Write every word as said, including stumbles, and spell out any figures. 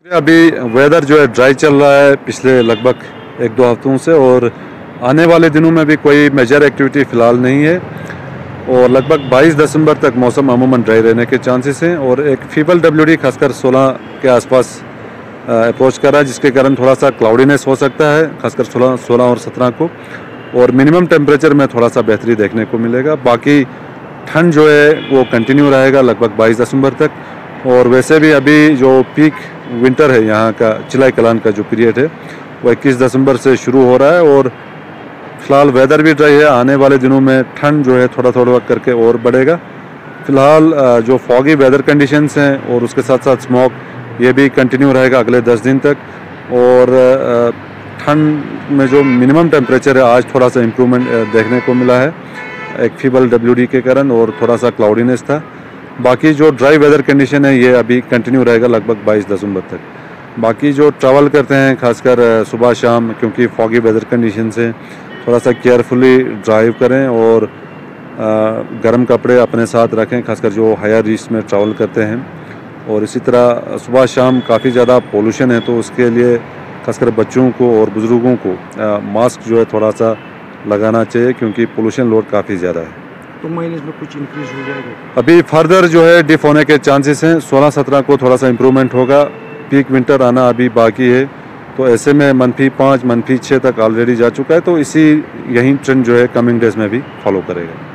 अभी वेदर जो है ड्राई चल रहा है पिछले लगभग एक दो हफ्तों से, और आने वाले दिनों में भी कोई मेजर एक्टिविटी फ़िलहाल नहीं है, और लगभग बाईस दिसंबर तक मौसम अमूमन ड्राई रहने के चांसेस हैं। और एक फीबल डब्ल्यूडी खासकर सोलह के आसपास अप्रोच कर रहा है, जिसके कारण थोड़ा सा क्लाउडीनेस हो सकता है खासकर सोलह सोलह और सत्रह को, और मिनिमम टेम्परेचर में थोड़ा सा बेहतरी देखने को मिलेगा। बाकी ठंड जो है वो कंटिन्यू रहेगा लगभग बाईस दिसंबर तक। और वैसे भी अभी जो पीक विंटर है यहाँ का, चिलाई कलान का जो पीरियड है वो इक्कीस दिसंबर से शुरू हो रहा है, और फ़िलहाल वेदर भी ड्राई है। आने वाले दिनों में ठंड जो है थोड़ा थोड़ा करके और बढ़ेगा। फ़िलहाल जो फॉगी वेदर कंडीशंस हैं और उसके साथ साथ स्मॉग, ये भी कंटिन्यू रहेगा अगले दस दिन तक। और ठंड में जो मिनिमम टेम्परेचर है आज थोड़ा सा इम्प्रूवमेंट देखने को मिला है एक फीबल डब्ल्यूडी के कारण, और थोड़ा सा क्लाउडीनेस था। बाकी जो ड्राई वेदर कंडीशन है ये अभी कंटिन्यू रहेगा लगभग बाईस दिसंबर तक। बाकी जो ट्रैवल करते हैं खासकर सुबह शाम, क्योंकि फॉगी वेदर कंडीशन से थोड़ा सा केयरफुली ड्राइव करें, और गर्म कपड़े अपने साथ रखें खासकर जो हायर रीच में ट्रैवल करते हैं। और इसी तरह सुबह शाम काफ़ी ज़्यादा पोल्यूशन है, तो उसके लिए खासकर बच्चों को और बुज़ुर्गों को मास्क जो है थोड़ा सा लगाना चाहिए, क्योंकि पोल्यूशन लोड काफ़ी ज़्यादा है। तो महीने में कुछ इंक्रीज हो जाएगा? अभी फर्दर जो है डिप होने के चांसेस हैं। सोलह सत्रह को थोड़ा सा इम्प्रूवमेंट होगा, पीक विंटर आना अभी बाकी है, तो ऐसे में मनफी पाँच मनफी छः तक ऑलरेडी जा चुका है, तो इसी यही ट्रेंड जो है कमिंग डेज में भी फॉलो करेगा।